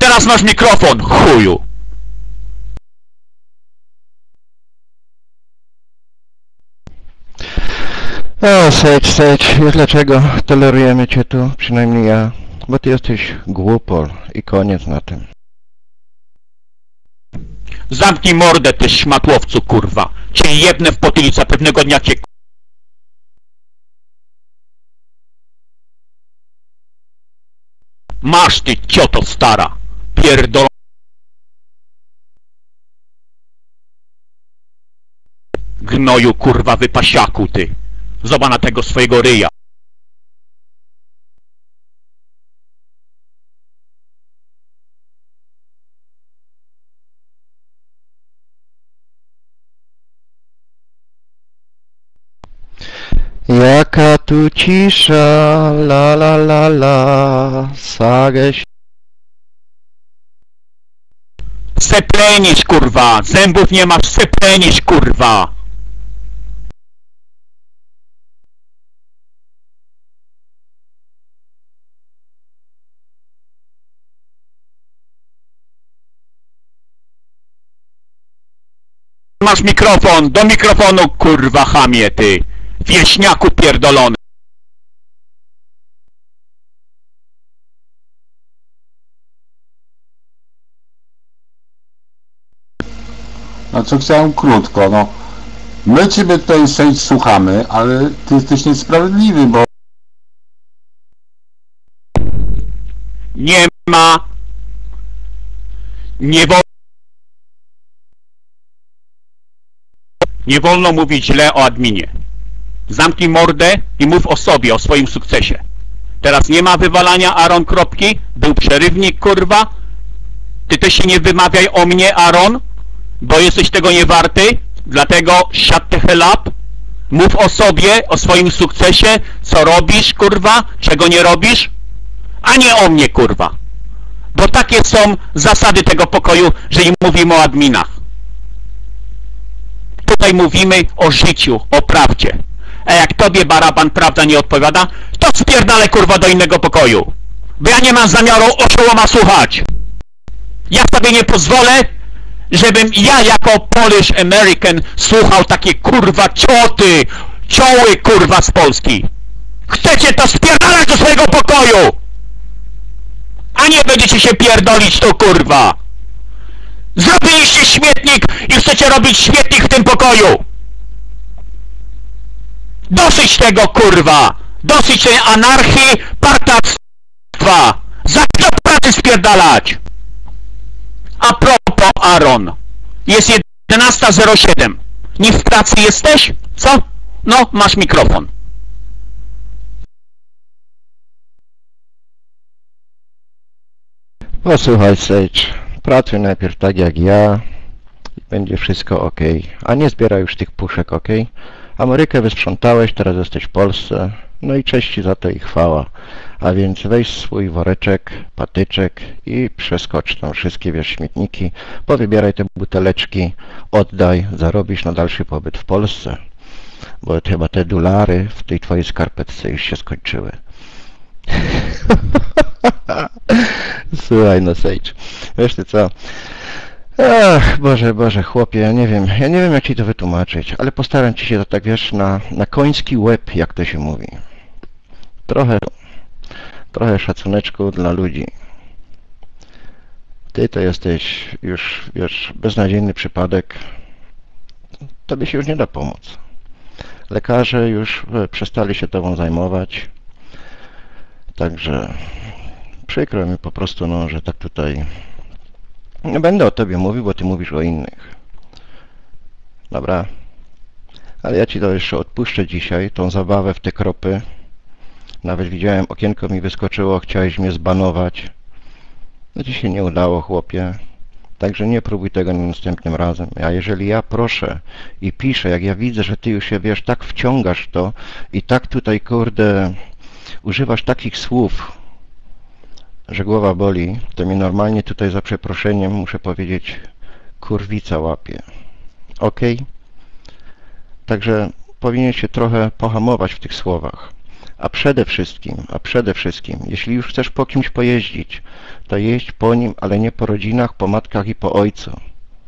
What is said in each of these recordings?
teraz masz mikrofon, chuju! O, Sage, wiesz dlaczego tolerujemy cię tu, przynajmniej ja? Bo ty jesteś głupol i koniec na tym. Zamknij mordę, ty szmatłowcu, kurwa! Cię jebnę w potylicę, pewnego dnia cię... Masz ty, cioto stara! Pierdol... Gnoju, kurwa, wypasiaku, ty! Zobacz na tego swojego ryja! Jaka tu cisza, la la la la, sageś. Seplenisz, kurwa! Zębów nie masz, seplenisz, kurwa! Masz mikrofon, do mikrofonu, kurwa, chamie, ty! Wieśniaku pierdolony! No co chciałem krótko, no. My ciebie tutaj Sage słuchamy, ale ty jesteś niesprawiedliwy, bo... Nie ma... Nie wolno mówić źle o adminie. Zamknij mordę i mów o sobie, o swoim sukcesie. Teraz nie ma wywalania Aaron kropki, był przerywnik, kurwa. Ty też się nie wymawiaj o mnie, Aaron, bo jesteś tego nie warty, dlatego shut the hell up. Mów o sobie, o swoim sukcesie, co robisz, kurwa, czego nie robisz, a nie o mnie, kurwa. Bo takie są zasady tego pokoju, że nie mówimy o adminach. Tutaj mówimy o życiu, o prawdzie. A jak tobie, baraban, prawda nie odpowiada, to spierdalaj, kurwa, do innego pokoju. Bo ja nie mam zamiaru oszołoma słuchać. Ja sobie nie pozwolę, żebym ja jako Polish American słuchał takie, kurwa, cioły, kurwa, z Polski. Chcecie, to spierdalać do swojego pokoju! A nie będziecie się pierdolić tu, kurwa! Zrobiliście śmietnik i chcecie robić śmietnik w tym pokoju! Dosyć tego, kurwa! Dosyć tej anarchii, partactwa! Za do pracy spierdalać! A propos, Aaron, jest 11:07. Nie w pracy jesteś? Co? No, masz mikrofon. Posłuchaj, Sage, pracuj najpierw tak jak ja i będzie wszystko ok. A nie zbieraj już tych puszek, ok? Amerykę wysprzątałeś, teraz jesteś w Polsce. No i cześć ci za to i chwała. A więc weź swój woreczek, patyczek i przeskocz tam wszystkie, wiesz, śmietniki. Powybieraj te buteleczki, oddaj, zarobisz na dalszy pobyt w Polsce. Bo chyba te dolary w tej twojej skarpetce już się skończyły. Słuchaj, no Sage, wiesz ty co? Ach, Boże, chłopie, ja nie wiem jak ci to wytłumaczyć, ale postaram ci się to tak, wiesz, na koński łeb, jak to się mówi. Trochę szacuneczku dla ludzi. Ty to jesteś już, wiesz, beznadziejny przypadek. Tobie się już nie da pomóc. Lekarze już przestali się tobą zajmować. Także przykro mi po prostu, no, że tak tutaj nie będę o tobie mówił, bo ty mówisz o innych. Dobra. Ale ja ci to jeszcze odpuszczę dzisiaj, tą zabawę w te kropy. Nawet widziałem, okienko mi wyskoczyło, chciałeś mnie zbanować. No ci się nie udało, chłopie. Także nie próbuj tego następnym razem. A jeżeli ja proszę i piszę, jak ja widzę, że ty już się, wiesz, tak wciągasz w to i tak tutaj, kurde, używasz takich słów, że głowa boli, to mi normalnie tutaj za przeproszeniem muszę powiedzieć kurwica łapie. Ok? Także powinien się trochę pohamować w tych słowach. A przede wszystkim, jeśli już chcesz po kimś pojeździć, to jeźdź po nim, ale nie po rodzinach, po matkach i po ojcu.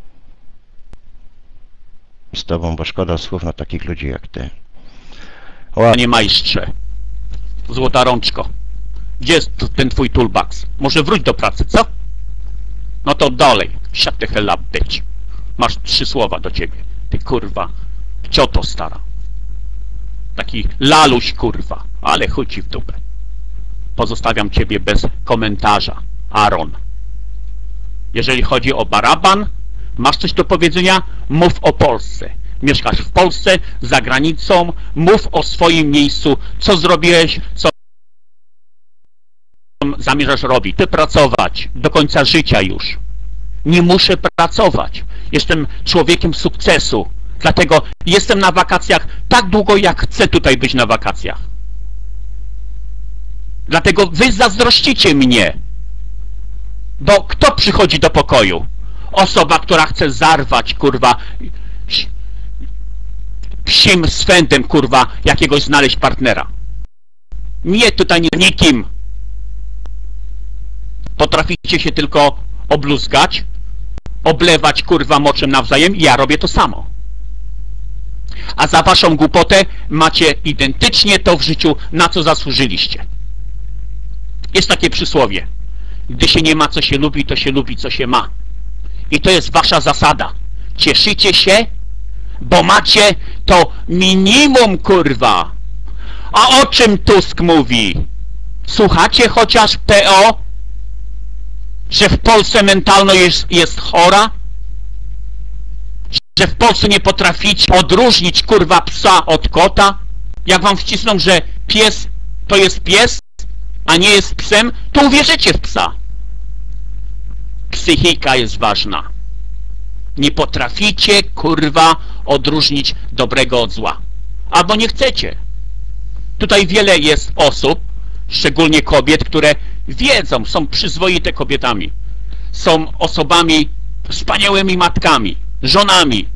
Z tobą, bo szkoda słów na takich ludzi jak ty. Panie majstrze, złota rączko, gdzie jest ten twój toolbox? Może wróć do pracy, co? No to dalej, shut the hell up, bitch. Masz 3 słowa do ciebie, ty kurwa, cioto stara. Taki laluś kurwa, ale chuj ci w dupę. Pozostawiam ciebie bez komentarza, Aaron. Jeżeli chodzi o Baraban, masz coś do powiedzenia? Mów o Polsce. Mieszkasz w Polsce, za granicą, mów o swoim miejscu, co zrobiłeś, co zamierzasz robić. Ty pracować do końca życia już. Nie muszę pracować. Jestem człowiekiem sukcesu. Dlatego jestem na wakacjach tak długo, jak chcę tutaj być na wakacjach. Dlatego wy zazdrościcie mnie. Bo kto przychodzi do pokoju? Osoba, która chce zarwać, kurwa, psim swędem, kurwa, jakiegoś znaleźć partnera. Nie, tutaj nie nikim. Potraficie się tylko obluzgać, oblewać, kurwa, moczem nawzajem i ja robię to samo. A za waszą głupotę macie identycznie to w życiu, na co zasłużyliście. Jest takie przysłowie. Gdy się nie ma, co się lubi, to się lubi, co się ma. I to jest wasza zasada. Cieszycie się, bo macie to minimum, kurwa. A o czym Tusk mówi? Słuchacie chociaż PO? Że w Polsce mentalno jest chora? Że w Polsce nie potraficie odróżnić, kurwa, psa od kota? Jak wam wcisną, że pies to jest pies, a nie jest psem, to uwierzycie w psa. Psychika jest ważna. Nie potraficie, kurwa, odróżnić dobrego od zła. Albo nie chcecie. Tutaj wiele jest osób, szczególnie kobiet, które wiedzą, są przyzwoite kobietami. Są osobami, wspaniałymi matkami, żonami.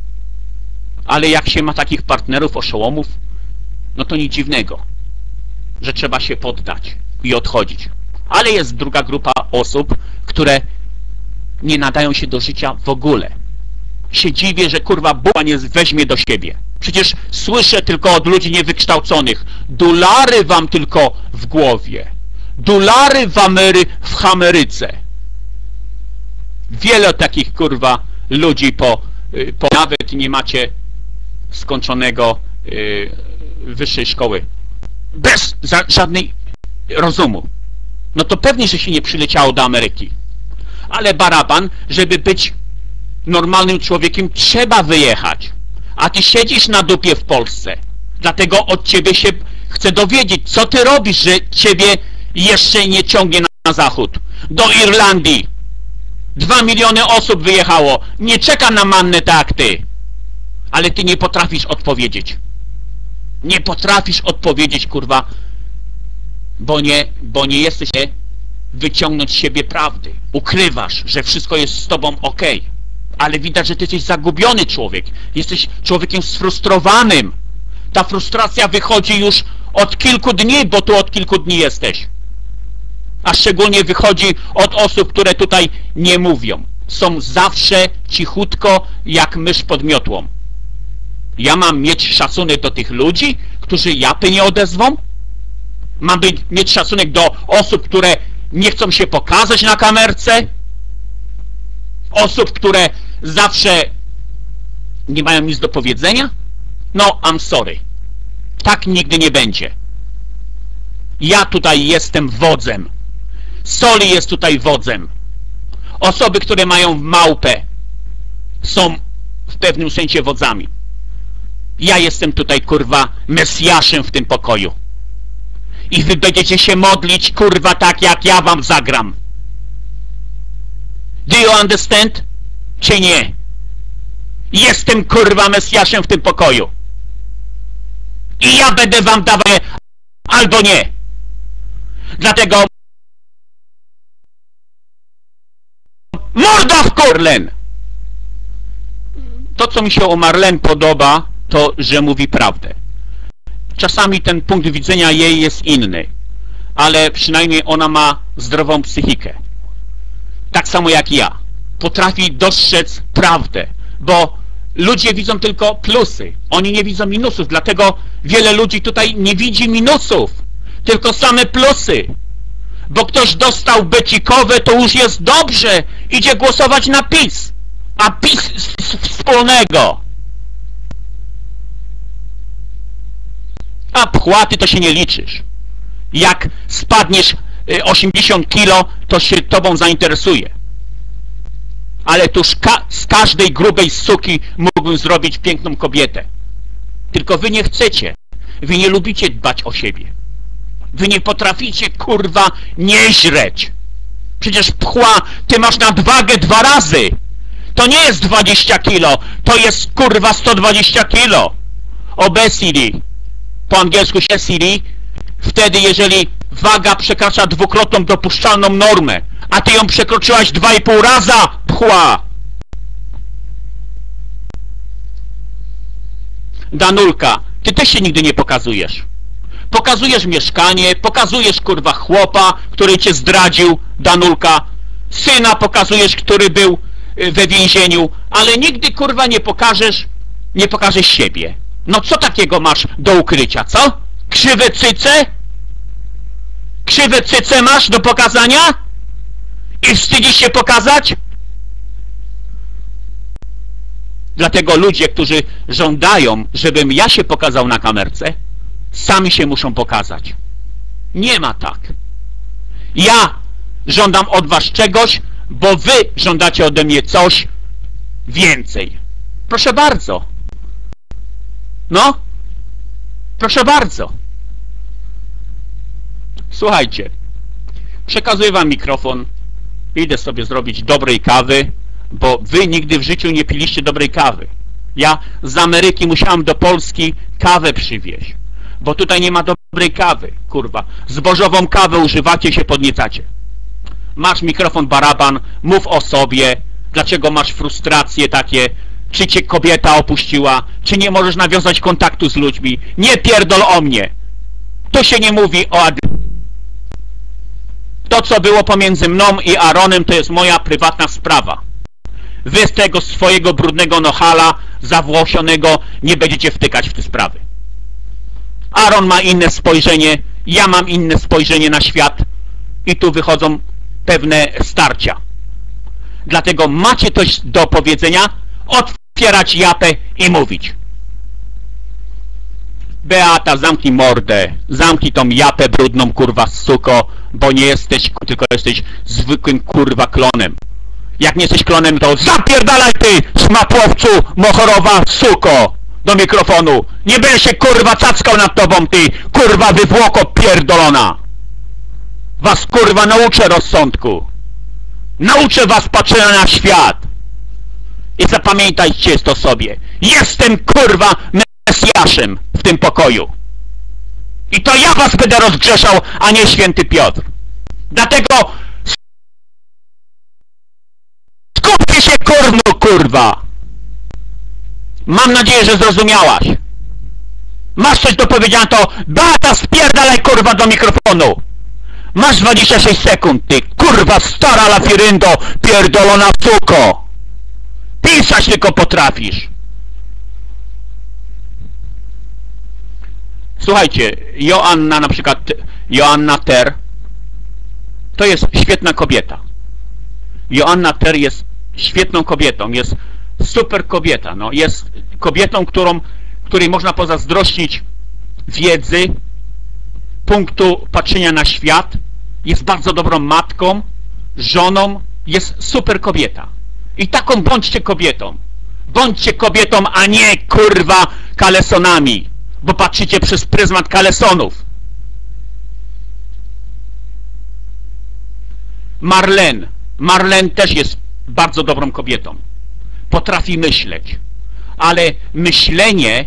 Ale jak się ma takich partnerów, oszołomów, no to nic dziwnego, że trzeba się poddać i odchodzić. Ale jest druga grupa osób, które nie nadają się do życia w ogóle. Się dziwię, że kurwa Buła nie weźmie do siebie. Przecież słyszę tylko od ludzi niewykształconych. Dolary wam tylko w głowie. Dolary w Ameryce. Wiele takich kurwa ludzi po nawet nie macie skończonego wyższej szkoły. Bez żadnej rozumu. No to pewnie, że się nie przyleciało do Ameryki. Ale Baraban, żeby być normalnym człowiekiem, trzeba wyjechać. A ty siedzisz na dupie w Polsce. Dlatego od ciebie się chcę dowiedzieć, co ty robisz, że ciebie jeszcze nie ciągnie na zachód. Do Irlandii. 2 miliony osób wyjechało. Nie czeka na mannę tak jak ty. Ale ty nie potrafisz odpowiedzieć. Nie potrafisz odpowiedzieć, kurwa, bo nie jesteś wyciągnąć z siebie prawdy. Ukrywasz, że wszystko jest z tobą ok. Ale widać, że ty jesteś zagubiony człowiek. Jesteś człowiekiem sfrustrowanym. Ta frustracja wychodzi już od kilku dni, bo tu od kilku dni jesteś. A szczególnie wychodzi od osób, które tutaj nie mówią. Są zawsze cichutko jak mysz pod miotłą. Ja mam mieć szacunek do tych ludzi, którzy japy nie odezwą? Mam mieć szacunek do osób, które nie chcą się pokazać na kamerce? Osób, które zawsze nie mają nic do powiedzenia? No, I'm sorry. Tak nigdy nie będzie. Ja tutaj jestem wodzem. Soli jest tutaj wodzem. Osoby, które mają małpę, są w pewnym sensie wodzami. Ja jestem tutaj, kurwa, Mesjaszem w tym pokoju. I wy będziecie się modlić, kurwa, tak jak ja wam zagram. Do you understand? Czy nie? Jestem, kurwa, Mesjaszem w tym pokoju. I ja będę wam dawał albo nie. Dlatego morda w Marlen! To, co mi się o Marlen podoba, to, że mówi prawdę. czasami ten punkt widzenia jej jest inny, ale przynajmniej ona ma zdrową psychikę. Tak samo jak ja. Potrafi dostrzec prawdę, bo ludzie widzą tylko plusy, oni nie widzą minusów, dlatego wiele ludzi tutaj nie widzi minusów, tylko same plusy. Bo ktoś dostał becikowe, to już jest dobrze, idzie głosować na PiS, a PiS wspólnego. A pchłaty to się nie liczysz. Jak spadniesz 80 kilo, to się tobą zainteresuje. Ale tuż z każdej grubej suki mógłbym zrobić piękną kobietę. Tylko wy nie chcecie. Wy nie lubicie dbać o siebie. Wy nie potraficie, kurwa, nie źreć. Przecież pchła, ty masz nadwagę 2 razy. To nie jest 20 kilo, to jest, kurwa, 120 kilo. Obesity. Po angielsku obesity. Wtedy, jeżeli waga przekracza 2-krotną dopuszczalną normę, a ty ją przekroczyłaś 2,5 raza, pchła. Danulka, ty też się nigdy nie pokazujesz. Pokazujesz mieszkanie, pokazujesz, kurwa, chłopa, który cię zdradził, Danulka. Syna pokazujesz, który był we więzieniu, ale nigdy, kurwa, nie pokażesz siebie. No co takiego masz do ukrycia, co? Krzywe cyce? Krzywe cyce masz do pokazania? I wstydzisz się pokazać? Dlatego ludzie, którzy żądają, żebym ja się pokazał na kamerce, sami się muszą pokazać. Nie ma tak. Ja żądam od was czegoś, bo wy żądacie ode mnie coś więcej. Proszę bardzo. No. Proszę bardzo. Słuchajcie. Przekazuję wam mikrofon. Idę sobie zrobić dobrej kawy, bo wy nigdy w życiu nie piliście dobrej kawy. Ja z Ameryki musiałem do Polski kawę przywieźć, bo tutaj nie ma dobrej kawy, kurwa. Zbożową kawę używacie, się podniecacie. Masz mikrofon, baraban, mów o sobie, dlaczego masz frustracje takie, czy cię kobieta opuściła, czy nie możesz nawiązać kontaktu z ludźmi. Nie pierdol o mnie. Tu się nie mówi o To, co było pomiędzy mną i Aaronem, to jest moja prywatna sprawa. Wy z tego swojego brudnego nohala zawłosionego nie będziecie wtykać w te sprawy. Aaron ma inne spojrzenie, ja mam inne spojrzenie na świat i tu wychodzą pewne starcia. Dlatego macie coś do powiedzenia, otwierać japę i mówić. Beata, zamknij mordę, zamknij tą japę brudną, kurwa, suko, bo nie jesteś, tylko jesteś zwykłym, kurwa, klonem. Jak nie jesteś klonem, to zapierdalaj ty, szmatłowcu, mochorowa, suko, do mikrofonu. Nie będę się, kurwa, cackał nad tobą, ty, kurwa, wywłoko pierdolona. Was, kurwa, nauczę rozsądku. Nauczę was patrzenia na świat. I zapamiętajcie to sobie. Jestem, kurwa, Mesjaszem w tym pokoju. I to ja was będę rozgrzeszał, a nie święty Piotr. Dlatego skupcie się, kurwa. Mam nadzieję, że zrozumiałaś. Masz coś do powiedzenia, to Beata, spierdalaj, kurwa, do mikrofonu. Masz 26 sekund, ty, kurwa, stara lafiryndo, pierdolona suko. Pisać tylko potrafisz. Słuchajcie, Joanna, na przykład Joanna Ter, to jest świetna kobieta. Joanna Ter jest świetną kobietą, jest super kobieta, no, jest kobietą, której można pozazdrościć wiedzy, punktu patrzenia na świat, jest bardzo dobrą matką, żoną, jest super kobieta. I taką bądźcie kobietą. Bądźcie kobietą, a nie, kurwa, kalesonami, bo patrzycie przez pryzmat kalesonów. Marlene też jest bardzo dobrą kobietą. Potrafi myśleć, ale myślenie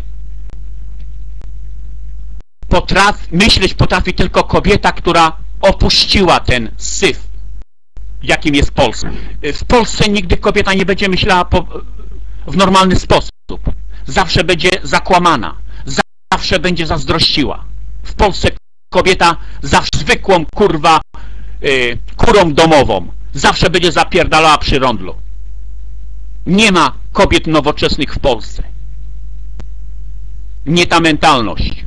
myśleć potrafi tylko kobieta, która opuściła ten syf, jakim jest Polska. W Polsce nigdy kobieta nie będzie myślała w normalny sposób. Zawsze będzie zakłamana. zawsze będzie zazdrościła. W Polsce kobieta zawsze zwykłą kurwa kurą domową. Zawsze będzie zapierdalała przy rondlu. Nie ma kobiet nowoczesnych w Polsce. Nie ta mentalność.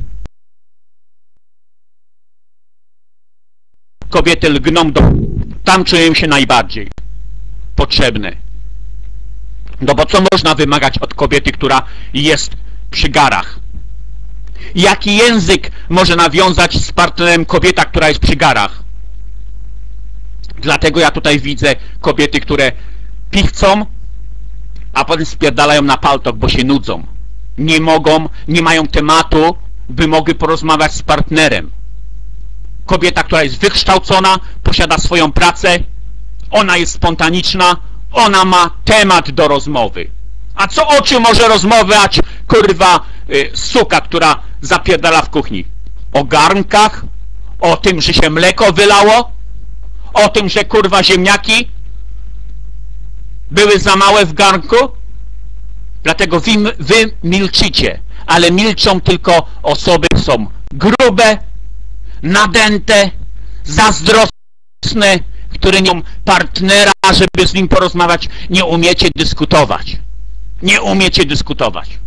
Kobiety lgną tam czują się najbardziej potrzebne. No bo co można wymagać od kobiety, która jest przy garach? Jaki język może nawiązać z partnerem kobieta, która jest przy garach? Dlatego ja tutaj widzę kobiety, które pichcą, a potem spierdalają na paltok, bo się nudzą. Nie mogą, nie mają tematu, by mogły porozmawiać z partnerem. Kobieta, która jest wykształcona, posiada swoją pracę, ona jest spontaniczna, ona ma temat do rozmowy. A co o czym może rozmawiać, kurwa, suka, która zapierdala w kuchni? O garnkach? O tym, że się mleko wylało? O tym, że kurwa ziemniaki były za małe w garnku? Dlatego wy milczycie, ale milczą tylko osoby, które są grube, nadęte, zazdrosne, które nie mają partnera, żeby z nim porozmawiać. Nie umiecie dyskutować. Nie umiecie dyskutować.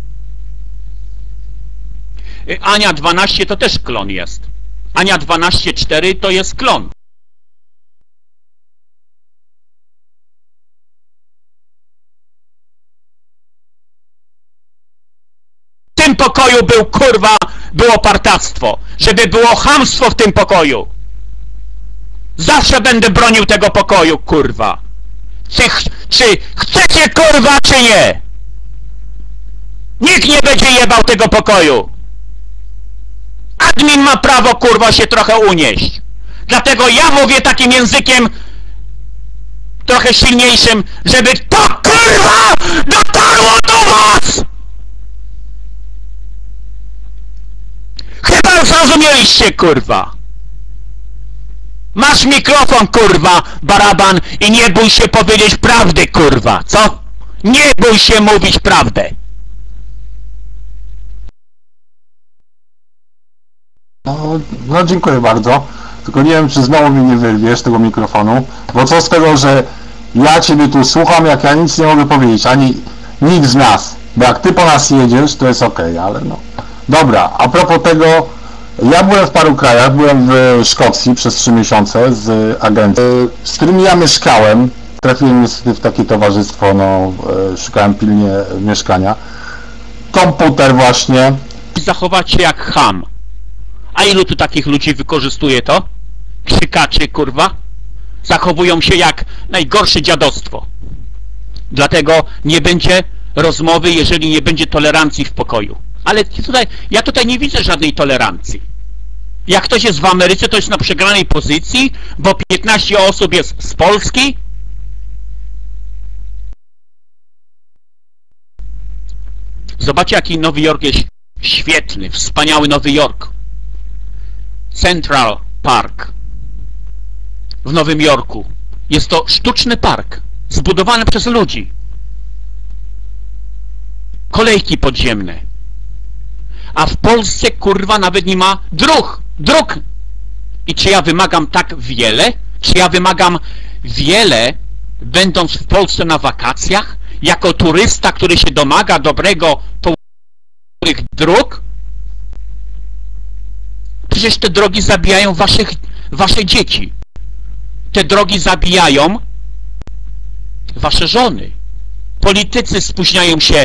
Ania 12 to też klon jest. Ania 12.4 to jest klon. W tym pokoju był, kurwa, było partactwo. Żeby było chamstwo w tym pokoju. Zawsze będę bronił tego pokoju, kurwa. Czy chcecie, kurwa, czy nie? Nikt nie będzie jebał tego pokoju. Admin ma prawo, kurwa, się trochę unieść. Dlatego ja mówię takim językiem trochę silniejszym, żeby to, kurwa, dotarło do was! Chyba zrozumieliście, kurwa. Masz mikrofon, kurwa, baraban, i nie bój się powiedzieć prawdy, kurwa, co? Nie bój się mówić prawdę. No dziękuję bardzo. Tylko nie wiem, czy znowu mi nie wyrwiesz tego mikrofonu, bo co z tego, że ja ciebie tu słucham, jak ja nic nie mogę powiedzieć, ani nikt z nas. Bo jak ty po nas jedziesz, to jest okej, ale no. Dobra, a propos tego, ja byłem w paru krajach, byłem w Szkocji przez 3 miesiące z agencją, z którymi ja mieszkałem. Trafiłem niestety w takie towarzystwo, no, szukałem pilnie mieszkania. Komputer właśnie. Zachować się jak cham. A ilu tu takich ludzi wykorzystuje to? Krzykaczy, kurwa? Zachowują się jak najgorsze dziadostwo. Dlatego nie będzie rozmowy, jeżeli nie będzie tolerancji w pokoju. Ale ja tutaj nie widzę żadnej tolerancji. Jak ktoś jest w Ameryce, to jest na przegranej pozycji, bo 15 osób jest z Polski. Zobaczcie, jaki Nowy Jork jest świetny, wspaniały Nowy Jork. Central Park w Nowym Jorku. Jest to sztuczny park, zbudowany przez ludzi. Kolejki podziemne. A w Polsce, kurwa, nawet nie ma dróg. I czy ja wymagam tak wiele? Czy ja wymagam wiele, będąc w Polsce na wakacjach, jako turysta, który się domaga dobrego dróg? Przecież te drogi zabijają wasze dzieci. Te drogi zabijają wasze żony. Politycy spóźniają się,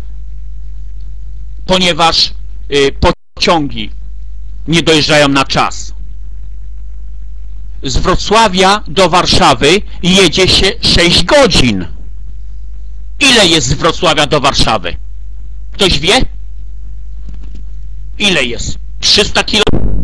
ponieważ pociągi nie dojeżdżają na czas. Z Wrocławia do Warszawy jedzie się 6 godzin. Ile jest z Wrocławia do Warszawy? Ktoś wie? Ile jest? 300 km?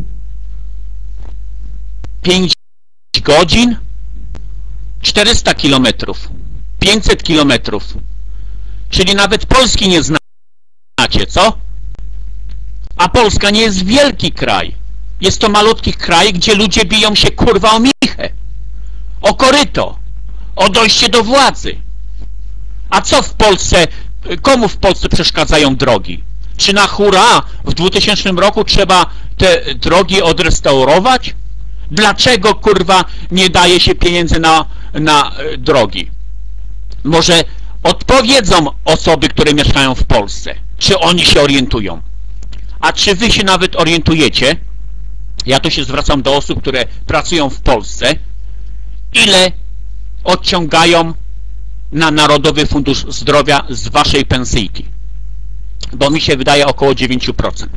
5 godzin? 400 km? 500 km? Czyli nawet Polski nie znacie, co? A Polska nie jest wielki kraj. Jest to malutki kraj, gdzie ludzie biją się, kurwa, o michę, o koryto, o dojście do władzy. A co w Polsce, komu w Polsce przeszkadzają drogi? Czy na hura w 2000 roku trzeba te drogi odrestaurować? Dlaczego, kurwa, nie daje się pieniędzy na drogi? Może odpowiedzą osoby, które mieszkają w Polsce, czy oni się orientują. A czy wy się nawet orientujecie? Ja tu się zwracam do osób, które pracują w Polsce. Ile odciągają na Narodowy Fundusz Zdrowia z waszej pensyjki? Bo mi się wydaje około 9%.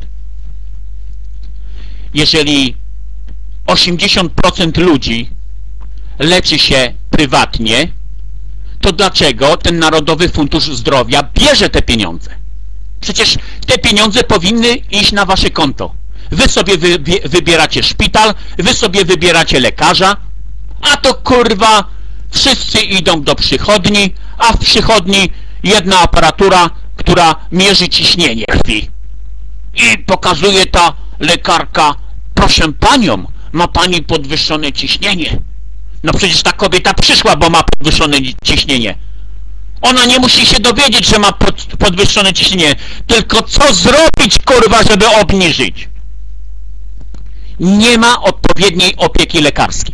Jeżeli 80% ludzi leczy się prywatnie, to dlaczego ten Narodowy Fundusz Zdrowia bierze te pieniądze? Przecież te pieniądze powinny iść na wasze konto. Wy sobie wybieracie szpital, wy sobie wybieracie lekarza, a to kurwa wszyscy idą do przychodni, a w przychodni jedna aparatura, która mierzy ciśnienie krwi. I pokazuje ta lekarka, proszę panią, ma pani podwyższone ciśnienie. No przecież ta kobieta przyszła, bo ma podwyższone ciśnienie. Ona nie musi się dowiedzieć, że ma podwyższone ciśnienie. Tylko co zrobić, kurwa, żeby obniżyć? Nie ma odpowiedniej opieki lekarskiej.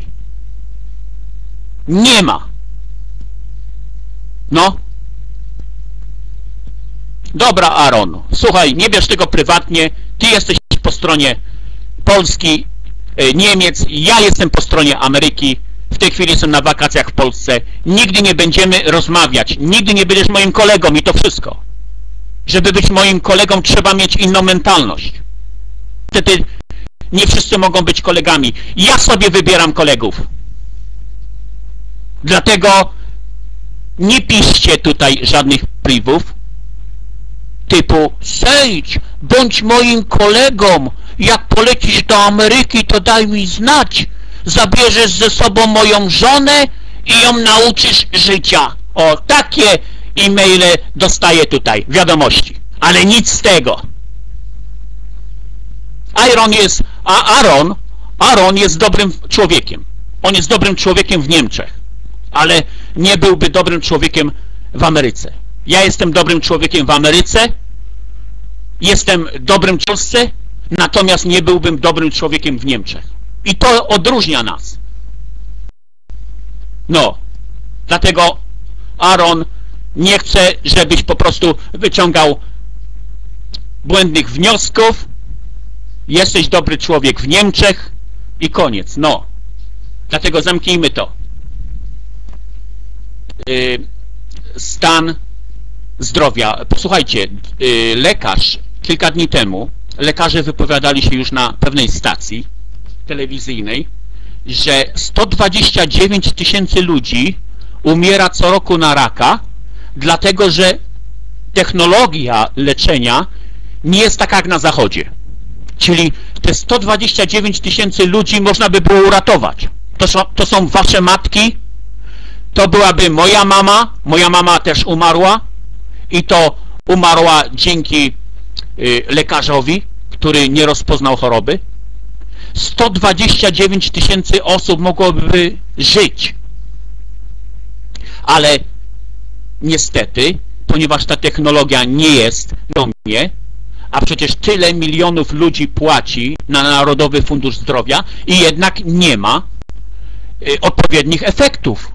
Nie ma. No. Dobra, Aaron, słuchaj, nie bierz tego prywatnie. Ty jesteś po stronie Polski, Niemiec, ja jestem po stronie Ameryki. W tej chwili jestem na wakacjach w Polsce. Nigdy nie będziemy rozmawiać. Nigdy nie będziesz moim kolegą i to wszystko. Żeby być moim kolegą, trzeba mieć inną mentalność. Wtedy nie wszyscy mogą być kolegami. Ja sobie wybieram kolegów. Dlatego nie piszcie tutaj żadnych privów typu Sage, bądź moim kolegą. Jak polecisz do Ameryki, to daj mi znać. Zabierzesz ze sobą moją żonę i ją nauczysz życia. O, takie e-maile dostaję tutaj, wiadomości. Ale nic z tego. Aaron jest dobrym człowiekiem. On jest dobrym człowiekiem w Niemczech. Ale nie byłby dobrym człowiekiem w Ameryce. Ja jestem dobrym człowiekiem w Ameryce. Jestem dobrym w Polsce. Natomiast nie byłbym dobrym człowiekiem w Niemczech. I to odróżnia nas. No. Dlatego, Aaron, nie chcę, żebyś po prostu wyciągał błędnych wniosków. Jesteś dobry człowiek w Niemczech i koniec. No. Dlatego zamknijmy to. Stan zdrowia. Posłuchajcie, lekarz kilka dni temu, lekarze wypowiadali się już na pewnej stacji telewizyjnej, że 129 000 ludzi umiera co roku na raka, dlatego że technologia leczenia nie jest taka jak na zachodzie. Czyli te 129 000 ludzi można by było uratować. To są wasze matki, to byłaby moja mama też umarła i to umarła dzięki lekarzowi, który nie rozpoznał choroby. 129 000 osób mogłoby żyć. Ale niestety, ponieważ ta technologia nie jest do mnie, a przecież tyle milionów ludzi płaci na Narodowy Fundusz Zdrowia i jednak nie ma odpowiednich efektów.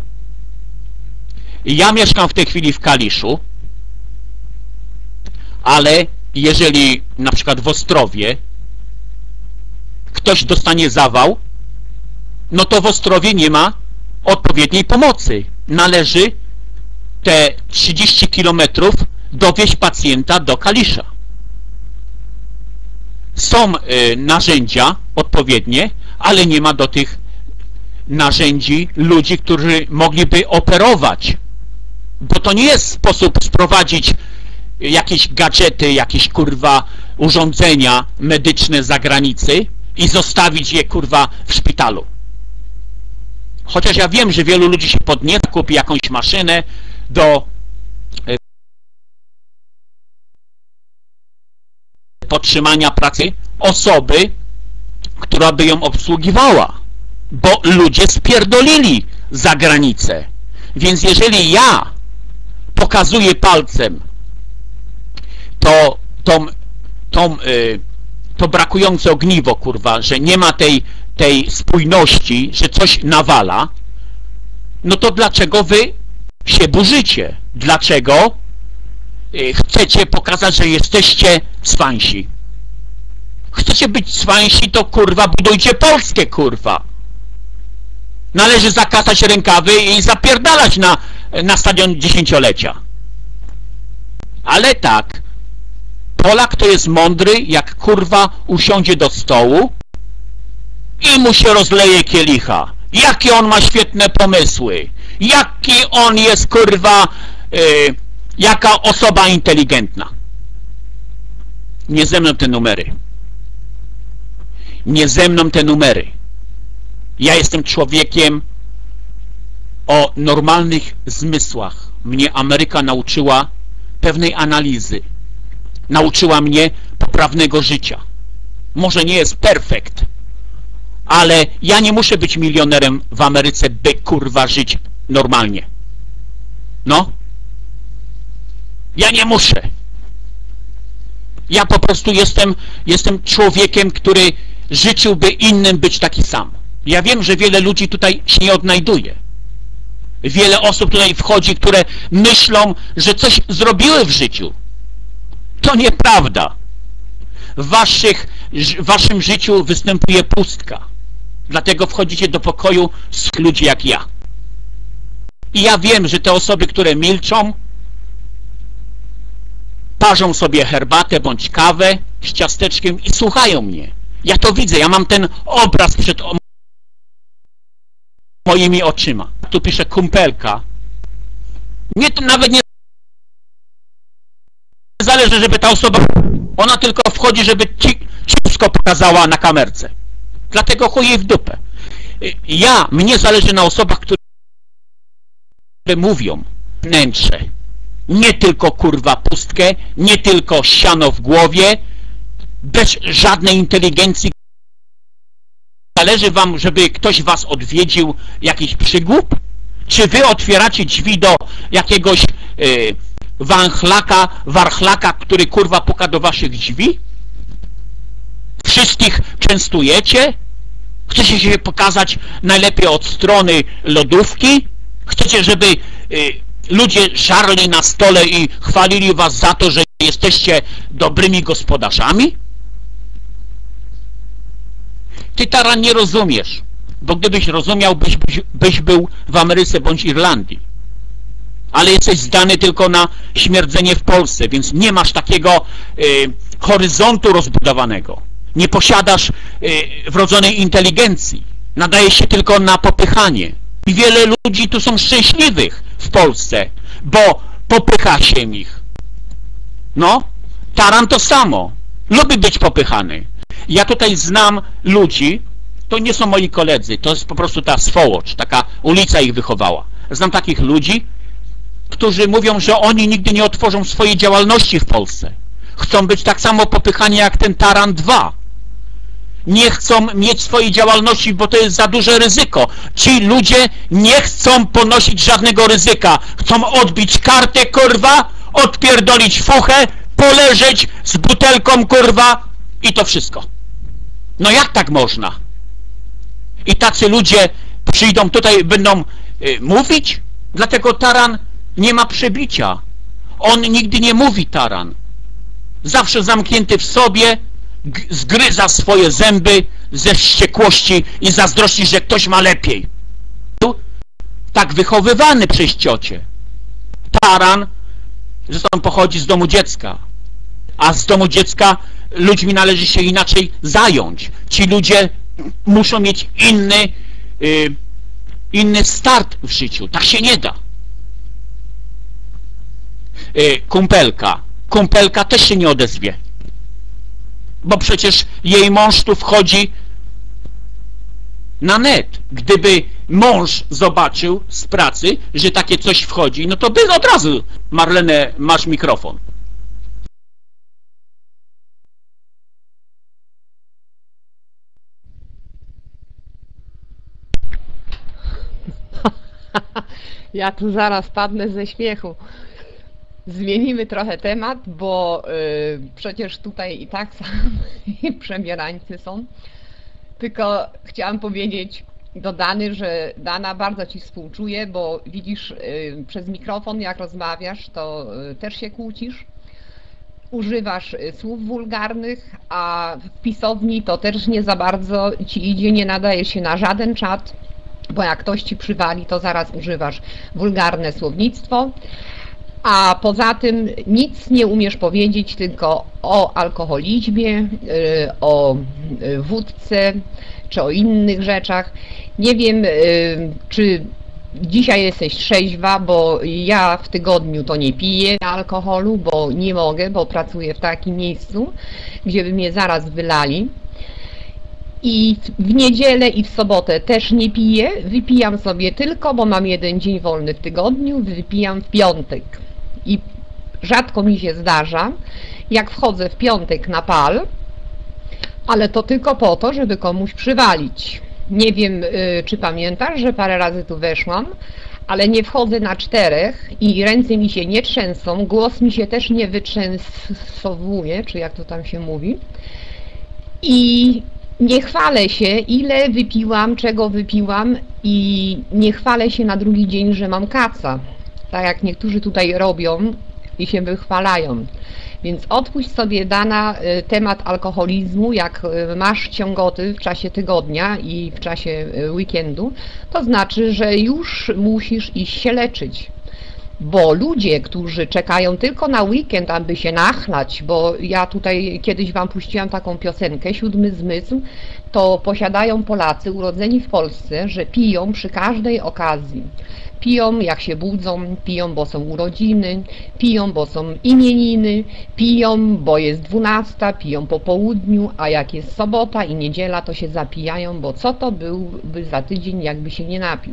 Ja mieszkam w tej chwili w Kaliszu, ale jeżeli na przykład w Ostrowie ktoś dostanie zawał, no to w Ostrowie nie ma odpowiedniej pomocy. Należy te 30 km dowieźć pacjenta do Kalisza. Są narzędzia odpowiednie, ale nie ma do tych narzędzi ludzi, którzy mogliby operować. Bo to nie jest sposób sprowadzić jakieś gadżety, jakieś kurwa urządzenia medyczne z zagranicy i zostawić je kurwa w szpitalu. Chociaż ja wiem, że wielu ludzi się podnieca, kupi jakąś maszynę do podtrzymania pracy osoby, która by ją obsługiwała. Bo ludzie spierdolili za granicę. Więc jeżeli ja pokazuję palcem tą to brakujące ogniwo, kurwa, że nie ma tej spójności, że coś nawala, no to dlaczego wy się burzycie? Dlaczego chcecie pokazać, że jesteście swansi? Chcecie być swansi, to kurwa budujcie Polskę, kurwa. Należy zakasać rękawy i zapierdalać na stadion dziesięciolecia. Ale tak, Polak to jest mądry, jak kurwa usiądzie do stołu i mu się rozleje kielicha. Jakie on ma świetne pomysły. Jaki on jest, kurwa, jaka osoba inteligentna. Nie ze mną te numery. Nie ze mną te numery. Ja jestem człowiekiem o normalnych zmysłach. Mnie Ameryka nauczyła pewnej analizy. Nauczyła mnie poprawnego życia. Może nie jest perfekt, ale ja nie muszę być milionerem w Ameryce, by kurwa żyć normalnie. No. Ja nie muszę. Ja po prostu jestem człowiekiem, który życzyłby innym być taki sam. Ja wiem, że wiele ludzi tutaj się nie odnajduje. Wiele osób tutaj wchodzi, które myślą, że coś zrobiły w życiu. To nieprawda. W waszym życiu występuje pustka. Dlatego wchodzicie do pokoju z ludzi jak ja. I ja wiem, że te osoby, które milczą, parzą sobie herbatę bądź kawę z ciasteczkiem i słuchają mnie. Ja to widzę, ja mam ten obraz przed moimi oczyma. Tu pisze kumpelka. Mnie to nawet nie zależy, żeby ta osoba... Ona tylko wchodzi, żeby ci wszystko pokazała na kamerce. Dlatego chuj jej w dupę. Mnie zależy na osobach, które mówią wnętrze. Nie tylko kurwa pustkę, nie tylko siano w głowie, bez żadnej inteligencji. Zależy wam, żeby ktoś was odwiedził, jakiś przygłup? Czy wy otwieracie drzwi do jakiegoś warchlaka, który kurwa puka do waszych drzwi? Wszystkich częstujecie? Chcecie się pokazać najlepiej od strony lodówki? Chcecie, żeby ludzie żarli na stole i chwalili was za to, że jesteście dobrymi gospodarzami? Ty, Taran, nie rozumiesz, bo gdybyś rozumiał, byś był w Ameryce bądź Irlandii. Ale jesteś zdany tylko na śmierdzenie w Polsce, więc nie masz takiego horyzontu rozbudowanego. Nie posiadasz wrodzonej inteligencji. Nadaje się tylko na popychanie. I wiele ludzi tu są szczęśliwych w Polsce, bo popycha się ich. No, Taran to samo. Lubi być popychany. Ja tutaj znam ludzi, to nie są moi koledzy, to jest po prostu ta swołocz, taka ulica ich wychowała. Znam takich ludzi, którzy mówią, że oni nigdy nie otworzą swojej działalności w Polsce. Chcą być tak samo popychani jak ten Taran 2. Nie chcą mieć swojej działalności, bo to jest za duże ryzyko. Ci ludzie nie chcą ponosić żadnego ryzyka. Chcą odbić kartę, kurwa, odpierdolić fuchę, poleżeć z butelką, kurwa, i to wszystko. No jak tak można? I tacy ludzie przyjdą tutaj, będą mówić? Dlatego Taran nie ma przebicia. On nigdy nie mówi, Taran. Zawsze zamknięty w sobie, zgryza swoje zęby ze wściekłości i zazdrości, że ktoś ma lepiej. Tak wychowywany przez ciocię. Taran zresztą pochodzi z domu dziecka. A z domu dziecka ludźmi należy się inaczej zająć. Ci ludzie muszą mieć inny start w życiu. Tak się nie da. Kumpelka też się nie odezwie. Bo przecież jej mąż tu wchodzi na net. Gdyby mąż zobaczył z pracy, że takie coś wchodzi, no to by od razu, Marlene, masz mikrofon. Ja tu zaraz padnę ze śmiechu. Zmienimy trochę temat, bo przecież tutaj i tak sami przebierańcy są. Tylko chciałam powiedzieć do Dany, że Dana, bardzo Ci współczuję, bo widzisz, przez mikrofon jak rozmawiasz, to też się kłócisz. Używasz słów wulgarnych, a w pisowni to też nie za bardzo Ci idzie, nie nadaje się na żaden czat, bo jak ktoś Ci przywali, to zaraz używasz wulgarne słownictwo. A poza tym nic nie umiesz powiedzieć, tylko o alkoholizmie, o wódce, czy o innych rzeczach. Nie wiem, czy dzisiaj jesteś trzeźwa, bo ja w tygodniu to nie piję alkoholu, bo nie mogę, bo pracuję w takim miejscu, gdzie by mnie zaraz wylali. I w niedzielę i w sobotę też nie piję, wypijam sobie tylko, bo mam jeden dzień wolny w tygodniu, wypijam w piątek. I rzadko mi się zdarza, jak wchodzę w piątek na pal, ale to tylko po to, żeby komuś przywalić. Nie wiem, czy pamiętasz, że parę razy tu weszłam, ale nie wchodzę na 4 i ręce mi się nie trzęsą, głos mi się też nie wytrzęsowuje, czy jak to tam się mówi. I nie chwalę się, ile wypiłam, czego wypiłam i nie chwalę się na drugi dzień, że mam kaca. Tak jak niektórzy tutaj robią i się wychwalają. Więc odpuść sobie, Dana, temat alkoholizmu, jak masz ciągoty w czasie tygodnia i w czasie weekendu, to znaczy, że już musisz iść się leczyć. Bo ludzie, którzy czekają tylko na weekend, aby się nachlać, bo ja tutaj kiedyś Wam puściłam taką piosenkę, 7 zmysł, to posiadają Polacy urodzeni w Polsce, że piją przy każdej okazji. Piją jak się budzą, piją bo są urodziny, piją bo są imieniny, piją bo jest 12, piją po południu, a jak jest sobota i niedziela, to się zapijają, bo co to byłby za tydzień, jakby się nie napił.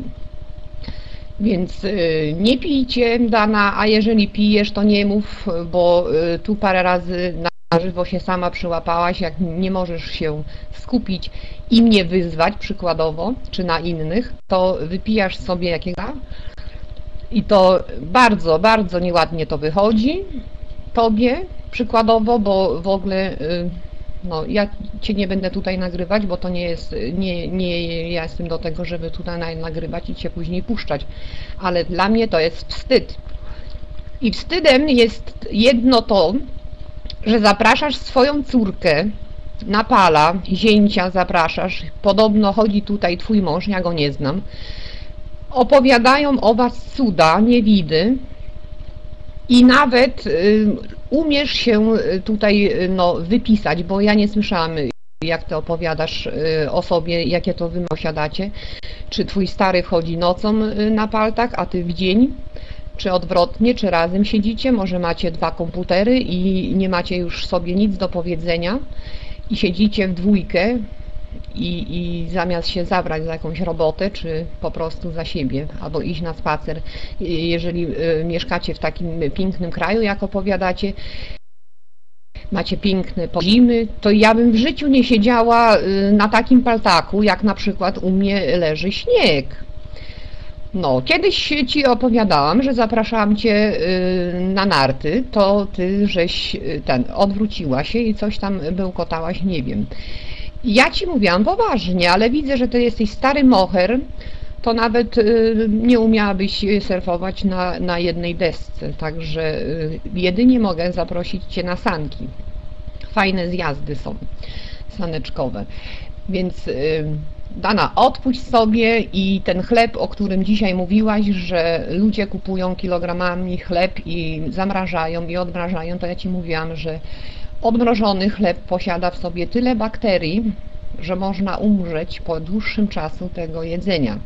Więc nie pijcie, Dana, a jeżeli pijesz, to nie mów, bo tu parę razy na żywo się sama przyłapałaś, jak nie możesz się skupić i mnie wyzwać przykładowo, czy na innych, to wypijasz sobie jakiego i to bardzo, bardzo nieładnie to wychodzi tobie przykładowo, bo w ogóle no, ja Cię nie będę tutaj nagrywać, bo to nie jest, nie ja jestem do tego, żeby tutaj nagrywać i Cię później puszczać, ale dla mnie to jest wstyd. I wstydem jest jedno to, że zapraszasz swoją córkę na pala, zięcia zapraszasz, podobno chodzi tutaj Twój mąż, ja go nie znam, opowiadają o Was cuda, niewidy i nawet umiesz się tutaj no, wypisać, bo ja nie słyszałam, jak Ty opowiadasz o sobie, jakie to Wy posiadacie, czy Twój stary wchodzi nocą na paltach, a Ty w dzień, czy odwrotnie, czy razem siedzicie, może macie 2 komputery i nie macie już sobie nic do powiedzenia i siedzicie w dwójkę i zamiast się zabrać za jakąś robotę, czy po prostu za siebie, albo iść na spacer, jeżeli mieszkacie w takim pięknym kraju, jak opowiadacie, macie piękne zimy, to ja bym w życiu nie siedziała na takim paltaku, jak na przykład u mnie leży śnieg. No, kiedyś Ci opowiadałam, że zapraszałam Cię na narty, to Ty żeś odwróciła się i coś tam bełkotałaś, nie wiem. Ja Ci mówiłam poważnie, ale widzę, że Ty jesteś stary moher, to nawet nie umiałabyś surfować na jednej desce, także jedynie mogę zaprosić Cię na sanki. Fajne zjazdy są saneczkowe, więc Dana, odpuść sobie i ten chleb, o którym dzisiaj mówiłaś, że ludzie kupują kilogramami chleb i zamrażają i odmrażają, to ja Ci mówiłam, że odmrożony chleb posiada w sobie tyle bakterii, że można umrzeć po dłuższym czasu tego jedzenia.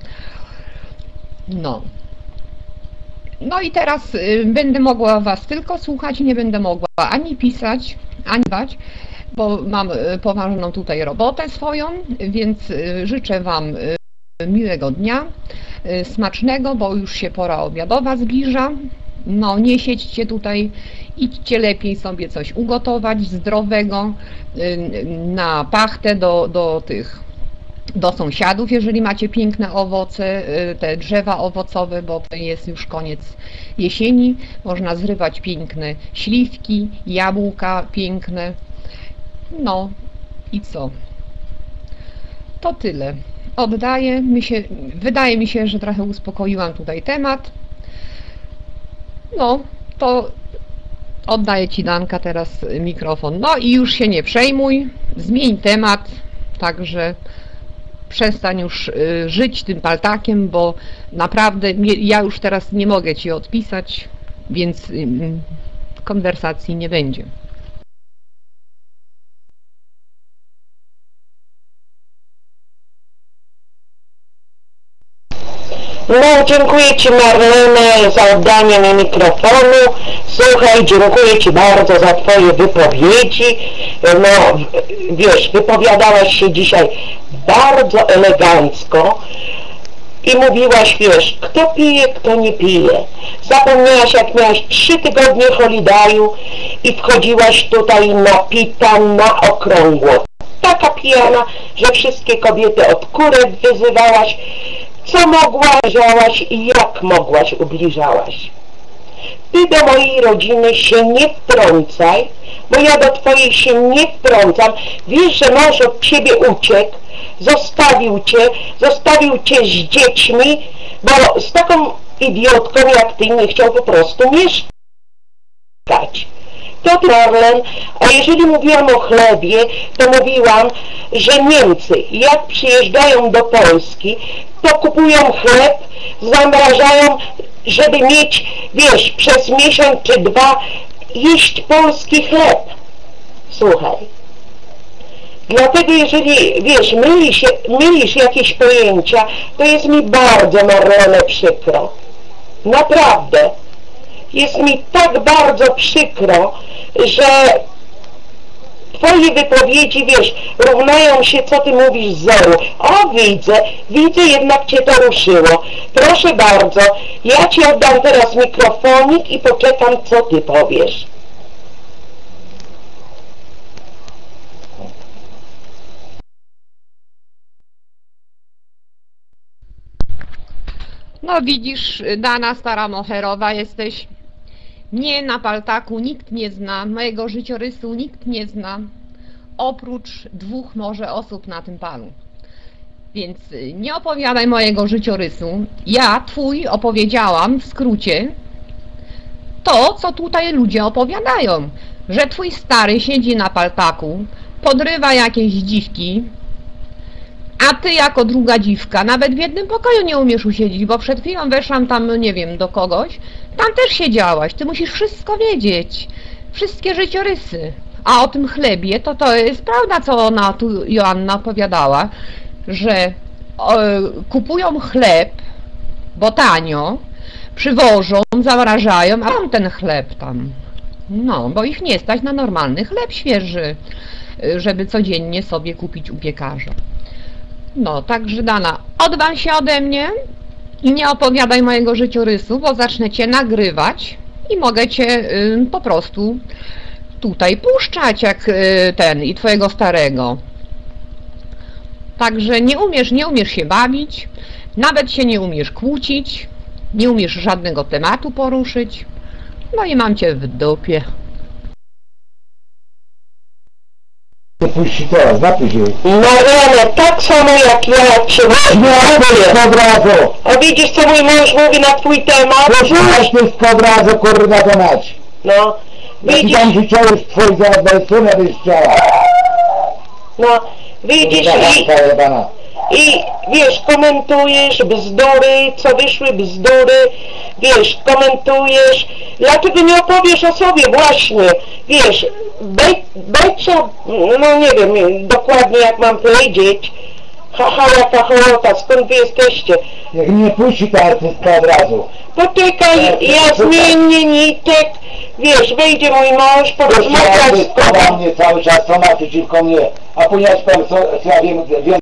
No i teraz będę mogła Was tylko słuchać, nie będę mogła ani pisać, ani dbać, bo mam poważną tutaj robotę swoją, więc życzę Wam miłego dnia, smacznego, bo już się pora obiadowa zbliża. No, nie siedźcie tutaj, idźcie lepiej sobie coś ugotować zdrowego na pachtę do tych do sąsiadów, jeżeli macie piękne owoce, te drzewa owocowe, bo to jest już koniec jesieni. Można zrywać piękne śliwki, jabłka piękne. No i co? To tyle. Oddaję. Wydaje mi się, że trochę uspokoiłam tutaj temat. No, to oddaję Ci, Danka, teraz mikrofon. No i już się nie przejmuj, zmień temat, także przestań już żyć tym paltakiem, bo naprawdę ja już teraz nie mogę Ci odpisać, więc konwersacji nie będzie. No, dziękuję Ci, Marlene, za oddanie mi mikrofonu. Słuchaj, dziękuję Ci bardzo za Twoje wypowiedzi. No, wiesz, wypowiadałaś się dzisiaj bardzo elegancko i mówiłaś, wiesz, kto pije, kto nie pije. Zapomniałaś, jak miałaś 3 tygodnie holidayu i wchodziłaś tutaj napita na okrągło. Taka pijana, że wszystkie kobiety od kurek wyzywałaś. Co mogłaś, ubliżałaś i jak mogłaś, ubliżałaś. Ty do mojej rodziny się nie wtrącaj, bo ja do twojej się nie wtrącam. Wiesz, że mąż od ciebie uciekł, zostawił cię z dziećmi, bo z taką idiotką jak ty nie chciał po prostu mieszkać. To Marlen, a jeżeli mówiłam o chlebie, to mówiłam, że Niemcy jak przyjeżdżają do Polski, to kupują chleb, zamrażają, żeby mieć, wiesz, przez miesiąc czy 2 jeść polski chleb. Słuchaj. Dlatego jeżeli, wiesz, mylisz jakieś pojęcia, to jest mi bardzo, Marlene, przykro. Naprawdę. Jest mi tak bardzo przykro, że Twoje wypowiedzi, wiesz, równają się, co Ty mówisz, z zeru. O, widzę, jednak Cię to ruszyło. Proszę bardzo, ja Ci oddam teraz mikrofonik i poczekam, co Ty powiesz. No widzisz, Dana stara moherowa jesteś. Mnie na paltaku nikt nie zna, mojego życiorysu nikt nie zna, oprócz 2 może osób na tym palu. Więc nie opowiadaj mojego życiorysu. Ja, twój, opowiedziałam w skrócie to, co tutaj ludzie opowiadają. Że twój stary siedzi na paltaku, podrywa jakieś dziwki, a ty jako druga dziwka nawet w jednym pokoju nie umiesz usiedzieć, bo przed chwilą weszłam tam, nie wiem, do kogoś, tam też siedziałaś, ty musisz wszystko wiedzieć, wszystkie życiorysy. A o tym chlebie, to jest prawda, co ona tu, Joanna, opowiadała, że kupują chleb, bo tanio, przywożą, zamrażają, a mam ten chleb tam. No, bo ich nie stać na normalny chleb świeży, żeby codziennie sobie kupić u piekarza. No, także Dana, odwań się ode mnie i nie opowiadaj mojego życiorysu, bo zacznę Cię nagrywać i mogę Cię po prostu tutaj puszczać jak ten i Twojego starego. Także nie umiesz się bawić, nawet się nie umiesz kłócić, nie umiesz żadnego tematu poruszyć, no i mam Cię w dupie. Puści teraz, napisz jej. Marlene, tak samo jak ja, jak się Nie, od razu. A widzisz, co mój mąż mówi na twój temat? Puszczasz ty od razu, kurwa, to mać. No, Jaki widzisz, tam życiorys twój zaraz strony byś chciała. no, widzisz Kurwa, jebana. i wiesz, komentujesz bzdury, co wyszły bzdury, wiesz, komentujesz, dlaczego nie opowiesz o sobie właśnie, wiesz, bejcia, no nie wiem dokładnie jak mam powiedzieć, haha, jaka hołota, skąd wy jesteście? Jak mnie puści ta artystka od razu. Poczekaj, ja zmienię nitek, wiesz, wejdzie mój mąż, porozmawiać z Puści tobą. mnie cały czas, co ma przeciwko mnie. A ponieważ pan, co ja wiem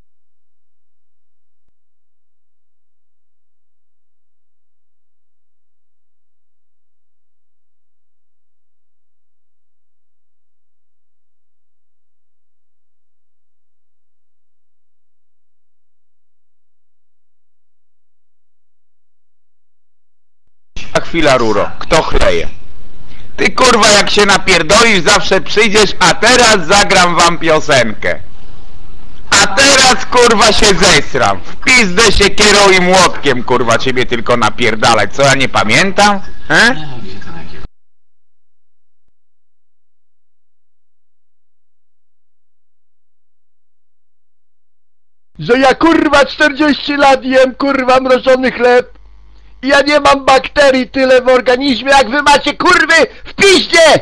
chwila, Ruro. Kto chleje? Ty kurwa jak się napierdolisz zawsze przyjdziesz, a teraz zagram wam piosenkę. A teraz kurwa się zesram. W pizdę się kierą i młotkiem kurwa ciebie tylko napierdalać. Co ja nie pamiętam? Że ja kurwa 40 lat jem kurwa mrożony chleb i ja nie mam bakterii tyle w organizmie jak wy macie kurwy w piździe!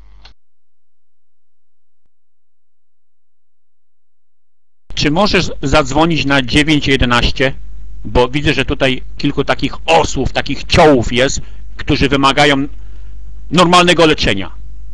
Czy możesz zadzwonić na 911? Bo widzę, że tutaj kilku takich osłów, takich ciołów jest, którzy wymagają normalnego leczenia.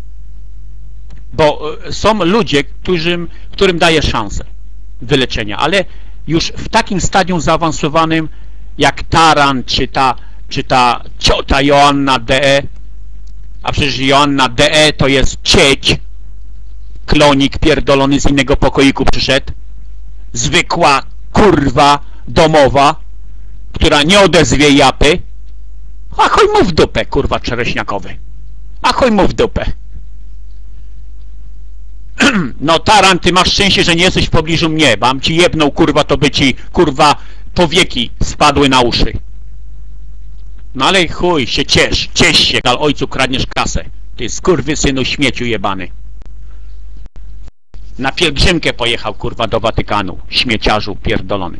Bo są ludzie, którym daje szansę wyleczenia, ale już w takim stadium zaawansowanym jak Taran, czy ta ciota Joanna D.E., a przecież Joanna D.E. to jest cieć, klonik pierdolony z innego pokoiku przyszedł, zwykła kurwa domowa, która nie odezwie japy, a chuj mu w dupę, kurwa czereśniakowy, a chuj mu w dupę. No Taran, ty masz szczęście, że nie jesteś w pobliżu mnie, bo am ci jebnął, kurwa, to by ci, kurwa, powieki spadły na uszy. No ale chuj, się ciesz się, ale ojcu kradniesz kasę. Ty skurwysynu śmieciu jebany. Na pielgrzymkę pojechał, kurwa, do Watykanu, śmieciarzu pierdolony.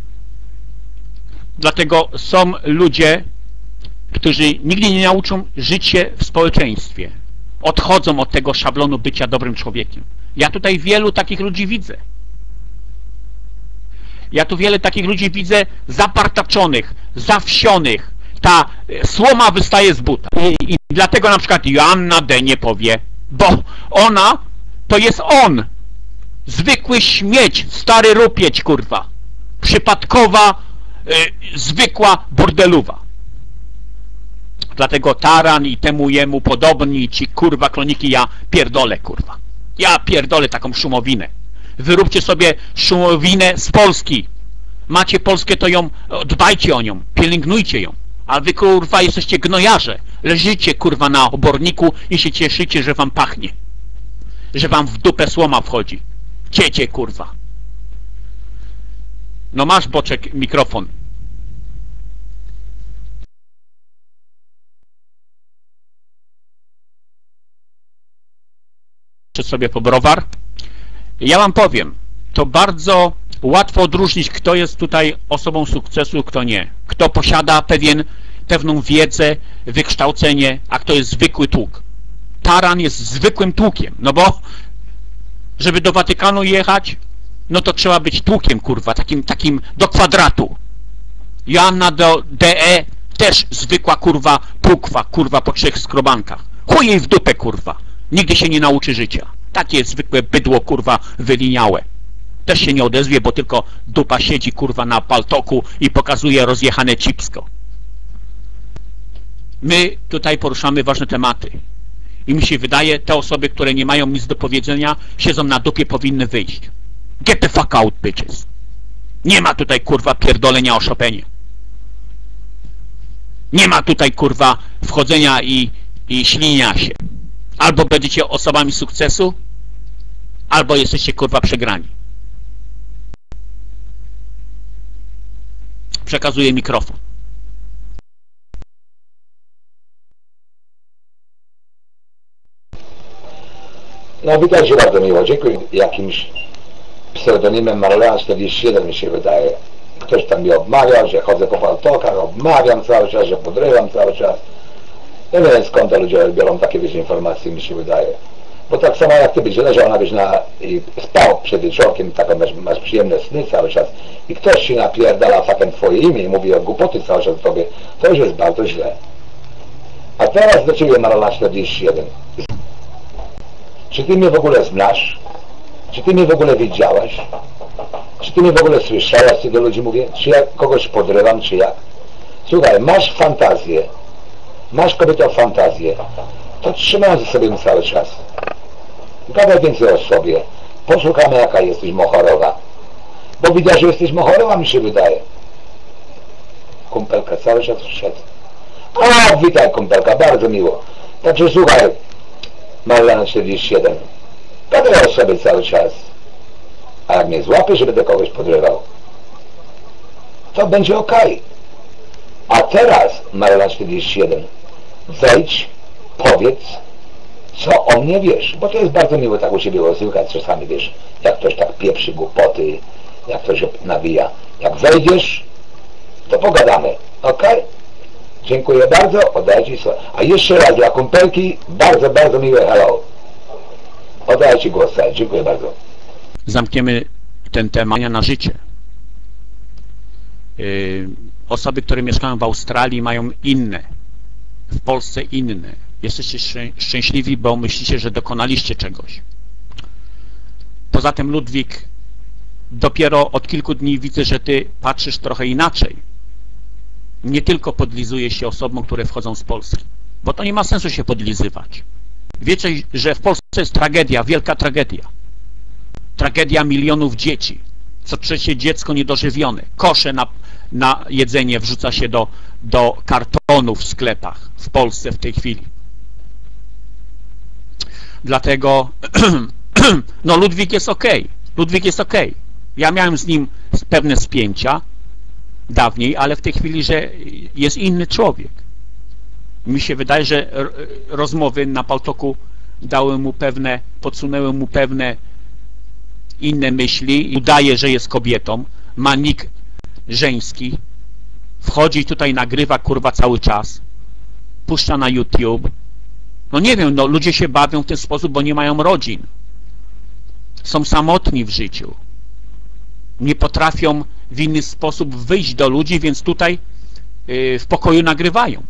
Dlatego są ludzie, którzy nigdy nie nauczą żyć się w społeczeństwie. Odchodzą od tego szablonu bycia dobrym człowiekiem. Ja tutaj wielu takich ludzi widzę. Ja tu wiele takich ludzi widzę zapartaczonych, zawsionych. Ta słoma wystaje z buta. I dlatego na przykład Joanna D. nie powie, bo ona to jest on. Zwykły śmieć, stary rupieć, kurwa. Przypadkowa, zwykła bordeluwa. Dlatego Taran i temu jemu podobni ci kurwa kloniki ja pierdolę, kurwa. Ja pierdolę taką szumowinę. Wyróbcie sobie szumowinę z Polski. Macie Polskę, to ją, dbajcie o nią, pielęgnujcie ją. A wy kurwa jesteście gnojarze. Leżycie kurwa na oborniku i się cieszycie, że wam pachnie. Że wam w dupę słoma wchodzi. Ciecie kurwa. No masz, Boczek, mikrofon. Sobie po browar. Ja wam powiem, to bardzo łatwo odróżnić, kto jest tutaj osobą sukcesu, kto nie. Kto posiada pewną wiedzę, wykształcenie, a kto jest zwykły tłuk. Taran jest zwykłym tłukiem, no bo żeby do Watykanu jechać, no to trzeba być tłukiem, kurwa, takim do kwadratu. Joanna D.E. też zwykła kurwa pukwa, kurwa po 3 skrobankach. Chuj jej w dupę, kurwa. Nigdy się nie nauczy życia. Takie zwykłe bydło, kurwa, wyliniałe. Też się nie odezwie, bo tylko dupa siedzi, kurwa, na paltoku i pokazuje rozjechane cipsko. My tutaj poruszamy ważne tematy. I mi się wydaje, te osoby, które nie mają nic do powiedzenia, siedzą na dupie, powinny wyjść. Get the fuck out, bitches. Nie ma tutaj, kurwa, pierdolenia o Chopinie. Nie ma tutaj, kurwa, wchodzenia i ślinienia się. Albo będziecie osobami sukcesu, albo jesteście, kurwa, przegrani. Przekazuję mikrofon. No witam Cię bardzo miło, dziękuję. Jakimś pseudonimem Marlena 41 mi się wydaje. Ktoś tam mnie obmawiał, że chodzę po paltokach, obmawiam cały czas, że podrywam cały czas. Ja nie wiem skąd te ludzie biorą takie wiesz informacje, mi się wydaje. Bo tak samo jak Ty byś leżał i spał przed wieczorkiem, taką masz przyjemne sny cały czas i ktoś Ci napierdala fakiem Twoje imię i mówi o głupoty cały czas Tobie, to już jest bardzo źle. A teraz do Ciebie Marlena 41. Czy Ty mnie w ogóle znasz? Czy Ty mnie w ogóle widziałeś? Czy Ty mnie w ogóle słyszałaś, co do ludzi mówię? Czy ja kogoś podrywam, czy jak? Słuchaj, masz fantazję. Masz kobieto fantazję. To trzymaj ze sobą cały czas. Gadaj więcej o sobie. Posłuchamy, jaka jesteś mochorowa. Bo widać, że jesteś mochorowa, mi się wydaje. Kumpelka cały czas wszedł. A, witaj kumpelka, bardzo miło. Także słuchaj, Marlena 47, gadaj sobie cały czas. A jak mnie złapiesz, że będę kogoś podrywał, to będzie okej. A teraz, Marlena 47, wejdź, powiedz, co o mnie wiesz, bo to jest bardzo miło tak u Ciebie słychać czasami, wiesz, jak ktoś tak pieprzy głupoty, jak ktoś nawija. Jak wejdziesz, to pogadamy, okej? Dziękuję bardzo, oddaję Ci słowo. A jeszcze raz dla kumpelki, bardzo, bardzo miłe hello. Oddaję Ci głos, dziękuję bardzo. Zamkniemy ten temat na życie. Osoby, które mieszkają w Australii, mają inne, w Polsce inne. Jesteście szczęśliwi, bo myślicie, że dokonaliście czegoś. Poza tym, Ludwik, dopiero od kilku dni widzę, że Ty patrzysz trochę inaczej. Nie tylko podlizujesz się osobom, które wchodzą z Polski, bo to nie ma sensu się podlizywać. Wiecie, że w Polsce jest tragedia, wielka tragedia. Tragedia milionów dzieci. Co trzecie dziecko niedożywione. Kosze na jedzenie wrzuca się do kartonów w sklepach w Polsce w tej chwili. Dlatego no Ludwik jest okej. Ludwik jest okej. Ja miałem z nim pewne spięcia dawniej, ale w tej chwili, że jest inny człowiek. Mi się wydaje, że rozmowy na Paltoku dały mu pewne, podsunęły mu pewne inne myśli i udaje, że jest kobietą, ma nick żeński, wchodzi tutaj, nagrywa kurwa cały czas, puszcza na YouTube. No nie wiem, no ludzie się bawią w ten sposób, bo nie mają rodzin. Są samotni w życiu. Nie potrafią w inny sposób wyjść do ludzi, więc tutaj w pokoju nagrywają.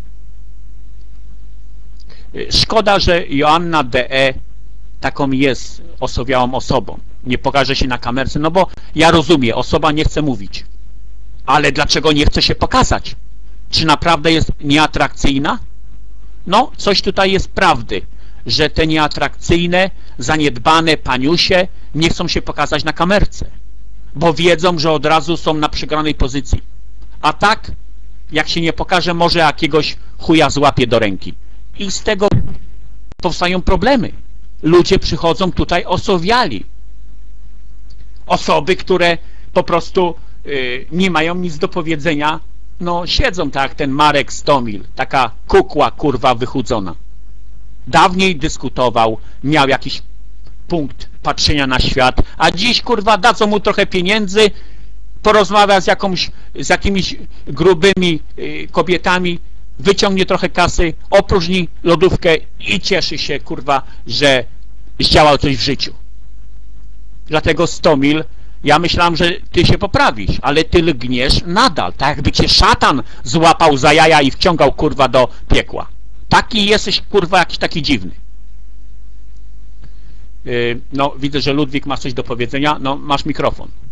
Szkoda, że Joanna D.E. taką jest osobiałą osobą. Nie pokaże się na kamerce, no bo ja rozumiem, osoba nie chce mówić. Ale dlaczego nie chce się pokazać? Czy naprawdę jest nieatrakcyjna? No, coś tutaj jest prawdy, że te nieatrakcyjne, zaniedbane paniusie nie chcą się pokazać na kamerce, bo wiedzą, że od razu są na przegranej pozycji. A tak, jak się nie pokaże, może jakiegoś chuja złapie do ręki. I z tego powstają problemy. Ludzie przychodzą tutaj osowiali. Osoby, które po prostu nie mają nic do powiedzenia, no siedzą tak jak ten Marek Stomil, taka kukła kurwa wychudzona. Dawniej dyskutował, miał jakiś punkt patrzenia na świat, a dziś kurwa dadzą mu trochę pieniędzy, porozmawia z jakimiś grubymi kobietami, wyciągnie trochę kasy, opróżni lodówkę i cieszy się kurwa, że zdziałał coś w życiu. Dlatego Stomil, ja myślałem, że ty się poprawisz, ale ty lgniesz nadal, tak jakby cię szatan złapał za jaja i wciągał kurwa do piekła. Taki jesteś kurwa jakiś taki dziwny. No widzę, że Ludwik ma coś do powiedzenia, no masz mikrofon.